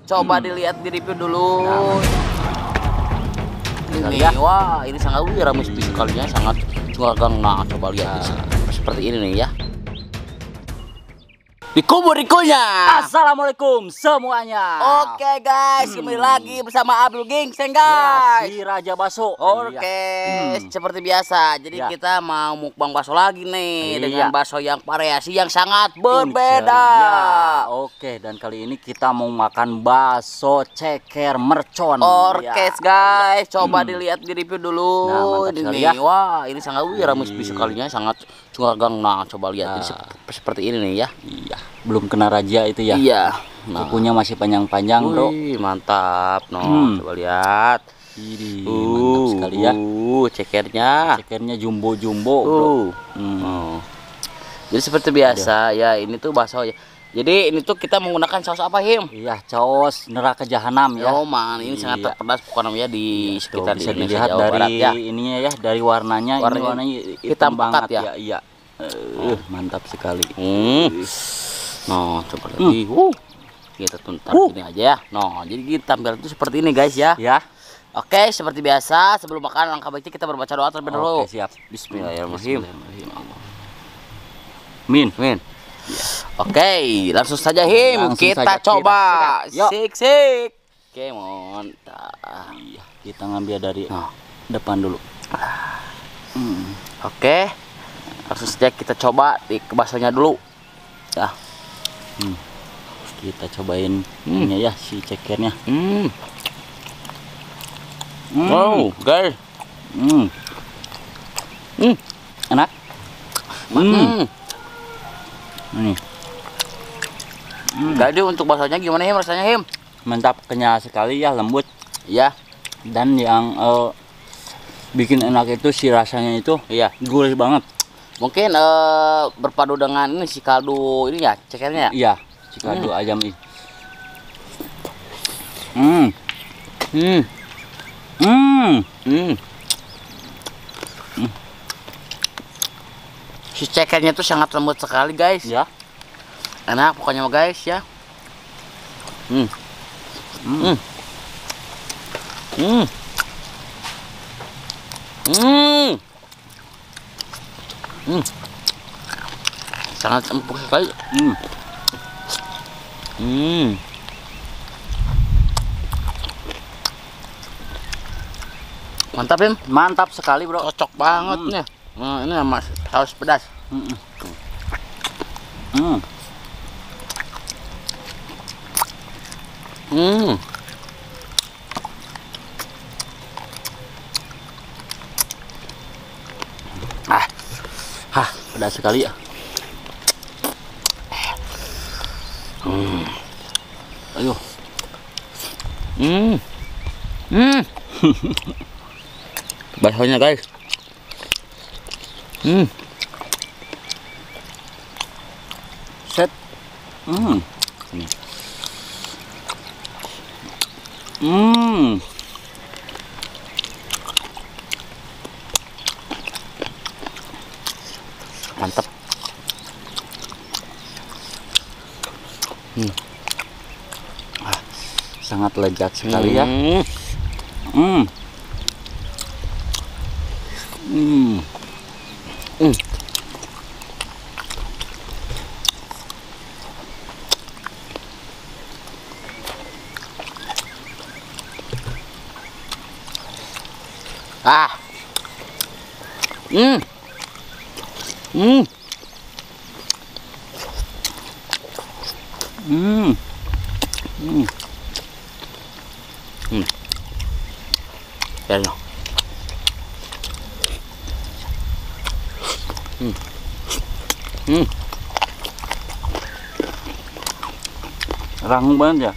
Coba dilihat di review dulu. Ini ya. wah, ini sangat ramis sekalinya, sangat curagang. Nah, coba lihat seperti ini nih ya. Di kubur ikunya. Assalamualaikum semuanya. Oke guys, kembali lagi bersama Abdul Gingseng Ya, guys. si Raja Baso. Oke, seperti biasa. Jadi Ya. kita mau mukbang bakso lagi nih dengan Iya. bakso yang variasi yang sangat Unik berbeda. sekali. Ya, oke, dan kali ini kita mau makan bakso ceker mercon. Orkes Ya. guys, coba dilihat di review dulu. Nah, mantap ini sekali nih, ya. wah ini sangat ramis sekalinya, sangat curagang. Nah, coba lihat ini seperti ini nih ya. Iya, belum kena raja itu ya. Iya. Nah, kukunya masih panjang-panjang, bro. wih, mantap. Coba lihat. Ini mantap sekali ya. Cekernya. Cekernya jumbo-jumbo, bro. Jadi seperti biasa ya, ini tuh bakso ya. Jadi ini tuh kita menggunakan saus apa, Him? Iya, saus neraka jahanam ya. Oh man, ini sangat Iya. terpedas pokoknya di sekitar Bisa di Indonesia, dilihat Jawa dari Barat ya. ininya ya, dari warnanya. Ini warnanya hitam banget pekat ya. ya. Iya. Mantap sekali. Nah, coba lagi. Kita tuntar gini aja ya. Nah, jadi kita tampilan itu seperti ini guys ya. Ya. Oke, seperti biasa sebelum makan langkah baiknya kita berbaca doa terlebih dahulu. Oke, siap. Bismillahirrahmanirrahim. Min. Oke, langsung saja Him. Langsung Kita saja, coba. Yuk. Sik. Oke, mantap. Iya, kita ngambil dari depan dulu. Oke. Langsung saja kita coba di baksonya dulu. Ya. Kita cobain ini ya, si cekernya. Wow, guys. Enak. Ini. Jadi untuk baksonya gimana Him rasanya Him? Mantap, kenyal sekali ya, lembut. Ya. Dan yang bikin enak itu si rasanya itu Iya. gurih banget. Mungkin berpadu dengan ini si kaldu ini ya, cekernya ya. Iya, si kaldu ayam ini. Si cekernya itu sangat lembut sekali guys. Ya. Enak pokoknya guys ya. Sangat empuk sekali. Mantap Him. Mantap sekali, bro. Cocok banget nih. Nah, ini sama saus pedas. Pedas sekali ya. Ayo. Baksonya guys. Set. Mantap. Sangat lezat sekali ya. Ya, no. Rangung banget ya.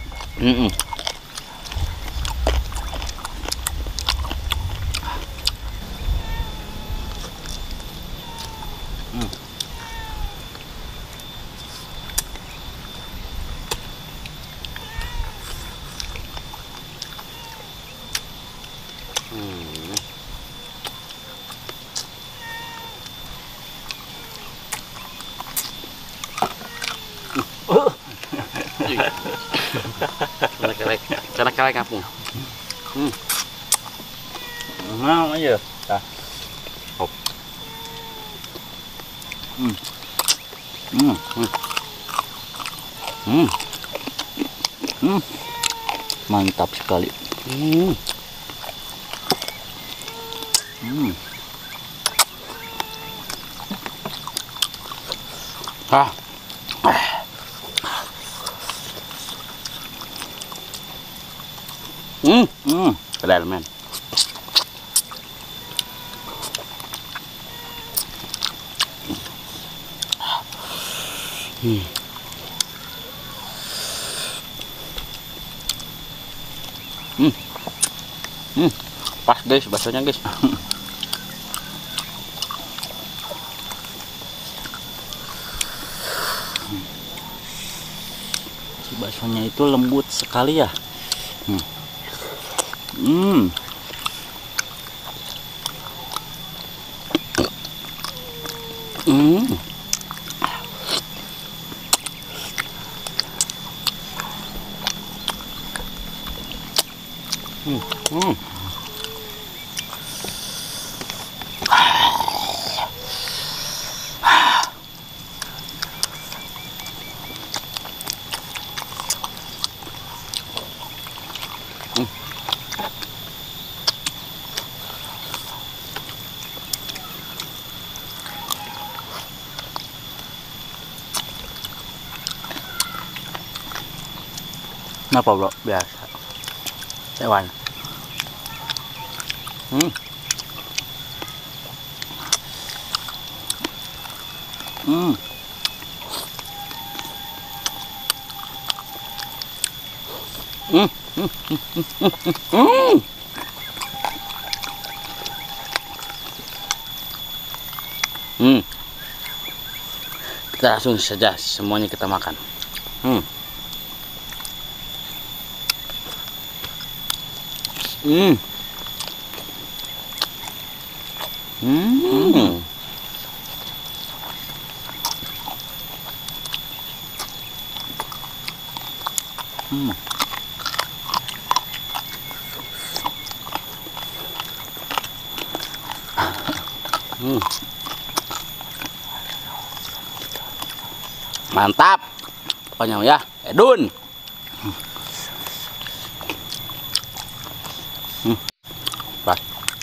Cara kelek ngapung. Nah aja. Tah. Hop. Mantap sekali. Keren men. Pas guys, baksonya guys. Si baksonya itu lembut sekali ya. Kenapa bro? Biasa. Hewan. Kita langsung saja semuanya kita makan. Mantap. Pokoknya ya, Edun. Pas.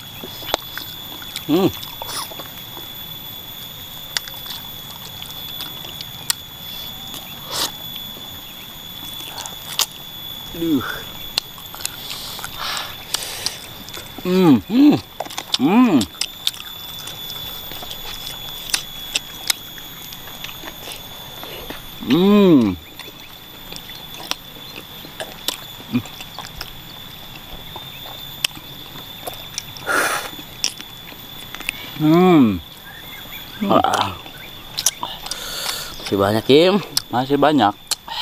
Masih banyak Kim, Masih banyak.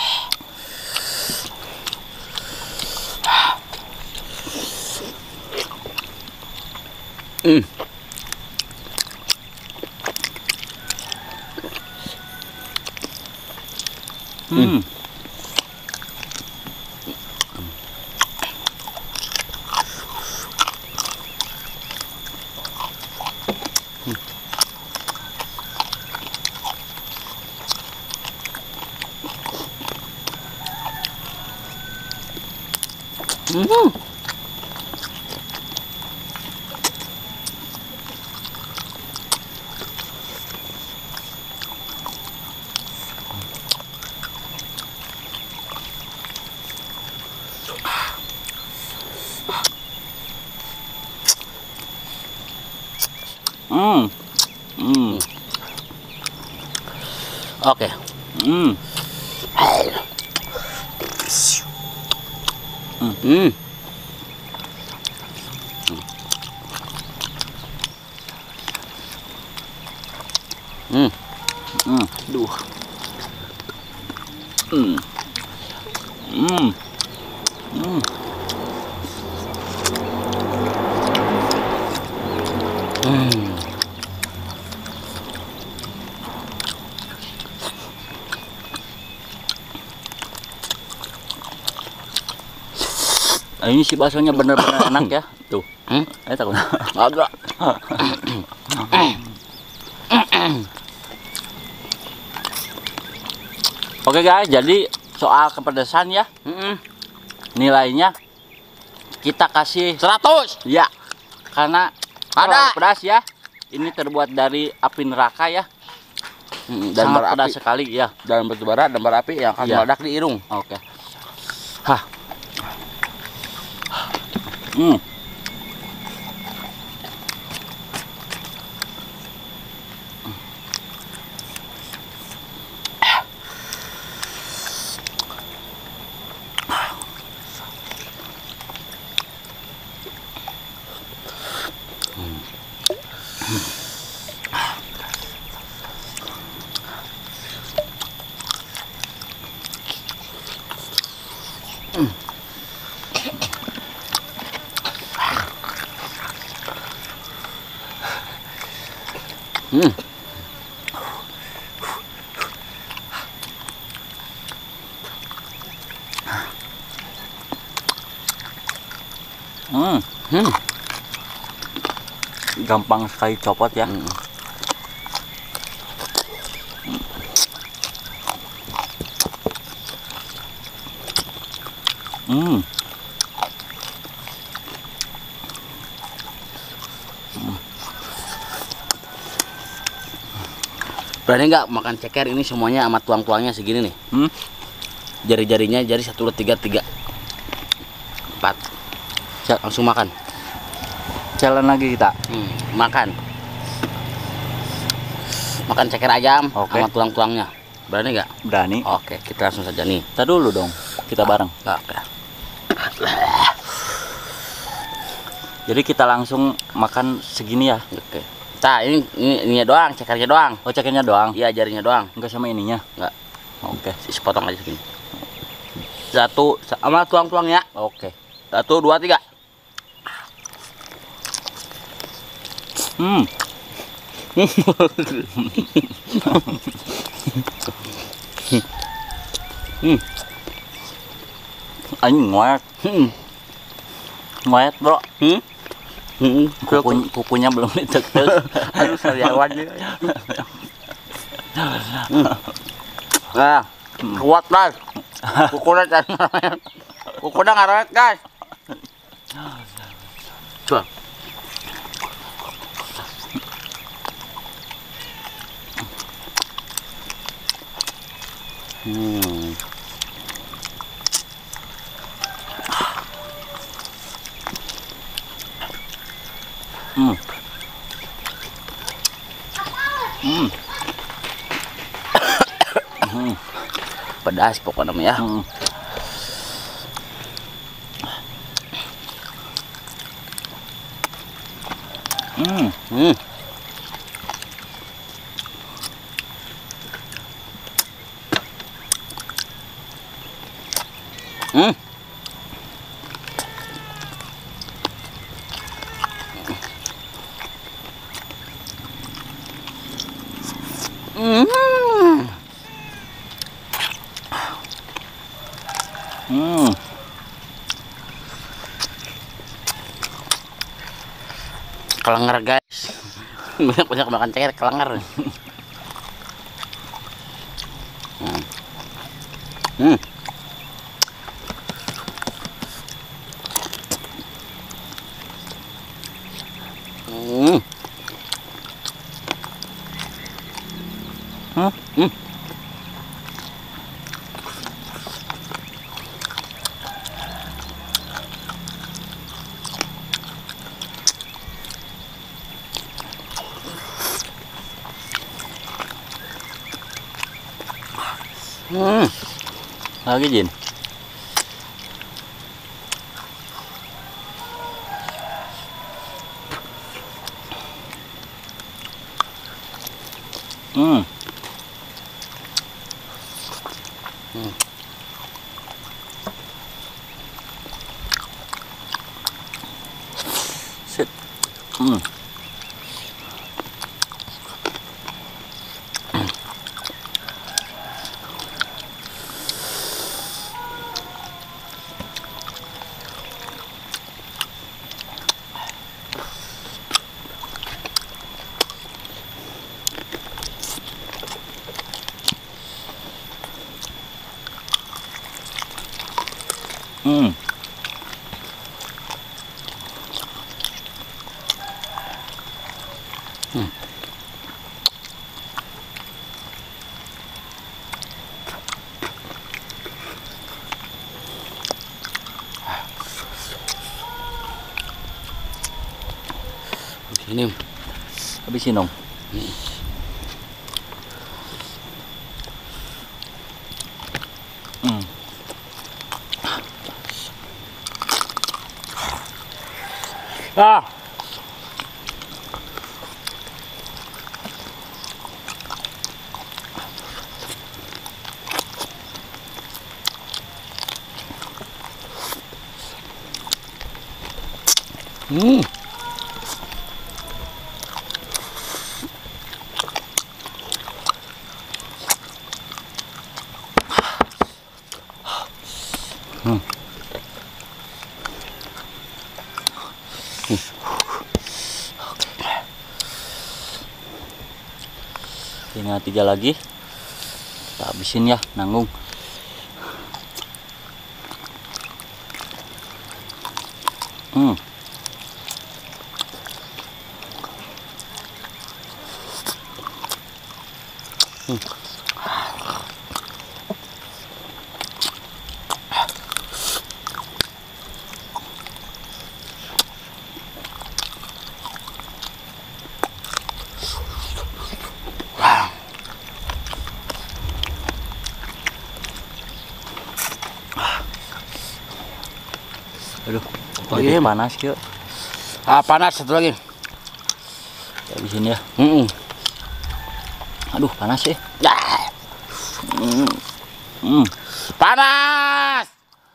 Oke. Duh. Ini si baksonya bener-bener enak ya. Tuh. Takut. Agak. Oke guys, jadi soal kepedesan ya. Nilainya kita kasih 100. ya. Karena Ada. terlalu pedas ya. Ini terbuat dari api neraka ya. Dan Sangat pedas berapi sekali ya. dalam batu bara dan berapi yang akan Iya. meledak di irung. Oke. Hah. Gampang sekali copot ya. Berani nggak makan ceker ini semuanya sama tuang-tuangnya segini nih? Jari-jarinya jari 1, 2, 3, 4. Langsung makan. Challenge lagi kita. Makan. Makan ceker ayam Oke. sama tulang-tulangnya. Berani nggak? Berani. Oke, kita langsung saja nih. Kita dulu dong. Kita bareng. Oke. Jadi kita langsung makan segini ya. Oke. Nah, ini doang, cekernya doang. Oh, cekernya doang. Iya, jarinya doang. Enggak sama ininya. Enggak. Oke. Sepotong aja segini. 1 sama tuang-tuangnya. Oke. 1, 2, 3. Anh ngoet. Ngoet, Bro. Kukunya belum ditek-tek. Aduh, sariawan juga. Nah, kuat guys. Kukunya ngaret guys. Coba. Pedas pokoknya ya. Kelenger guys. Banyak makan ceker kelenger. Lagi Jin. Sit. Hmm. Ini Habisin dong. Hmm. ah hmm. Tinggal 3 lagi. Kita habisin ya, nanggung. Hmm. Aduh, Lagi panas yuk. Panas satu lagi. Habisin ya. Aduh, panas ya. Panas.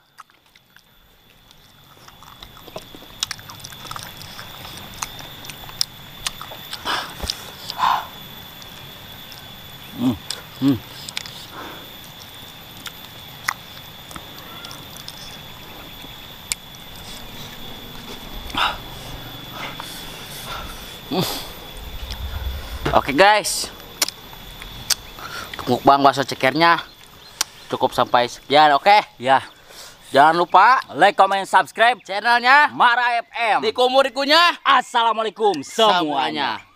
Oke guys, mukbang bakso cekernya cukup sampai sekian. Oke Ya, jangan lupa like, comment, subscribe channelnya Mara FM. di kumurikunya Assalamualaikum semuanya. semuanya.